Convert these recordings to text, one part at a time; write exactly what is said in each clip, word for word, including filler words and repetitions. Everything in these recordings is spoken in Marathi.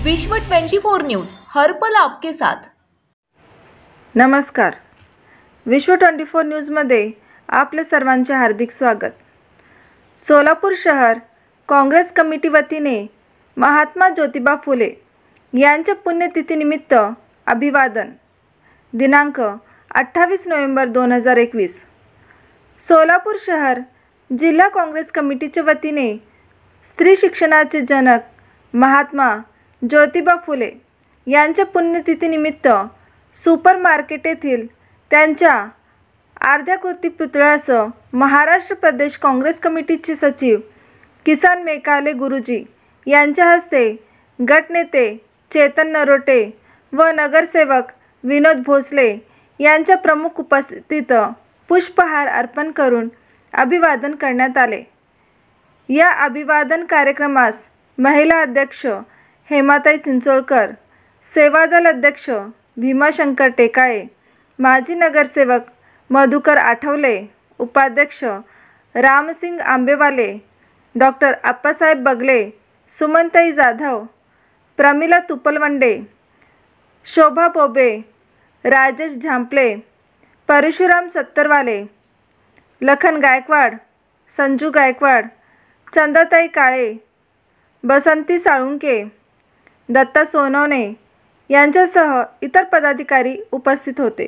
विश्व चोवीस न्यूज हर पल आपके साथ। नमस्कार, विश्व चोवीस न्यूजमध्ये आपले सर्वांचे हार्दिक स्वागत। सोलापूर शहर काँग्रेस कमिटी वतीने महात्मा ज्योतिबा फुले यांच्या पुण्यतिथीनिमित्त अभिवादन दिनांक अठ्ठावीस नोव्हेंबर दोन हजार एकवीस। सोलापूर शहर जिल्हा काँग्रेस कमिटीच्या वतीने स्त्री शिक्षणाचे जनक महात्मा ज्योतिबा फुले यांच्या पुण्यतिथीनिमित्त सुपर मार्केट येथील त्यांच्या अर्ध्याकृती पुतळ्यास महाराष्ट्र प्रदेश काँग्रेस कमिटीचे सचिव किसन मेकाले गुरुजी यांच्या हस्ते गटनेते चेतन नरोटे व नगरसेवक विनोद भोसले यांच्या प्रमुख उपस्थितीत पुष्पहार अर्पण करून अभिवादन करण्यात आले। या अभिवादन कार्यक्रमास महिला अध्यक्ष हेमाताई चिंचोळकर, सेवादल अध्यक्ष भीमाशंकर टेकाळे, माजी नगरसेवक मधुकर आठवले, उपाध्यक्ष रामसिंग आंबेवाले, डॉक्टर अप्पासाहेब बगले, सुमनताई जाधव, प्रमिला तुपलवंडे, शोभा बोबे, राजेश झांपले, परशुराम सत्तरवाले, लखन गायकवाड, संजू गायकवाड, चंदाताई काळे, बसंती साळुंके, दत्ता सोनवणे यांच्यासह इतर पदाधिकारी उपस्थित होते।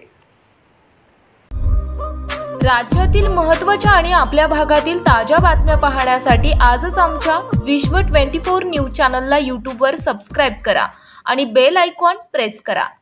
राज्यातील महत्त्वाच्या आणि आपल्या भागातील ताज्या बातम्या पाहण्यासाठी आजच आमच्या विश्व चोवीस न्यूज चॅनलला यूट्यूबवर सबस्क्राइब करा आणि बेल आयकॉन प्रेस करा।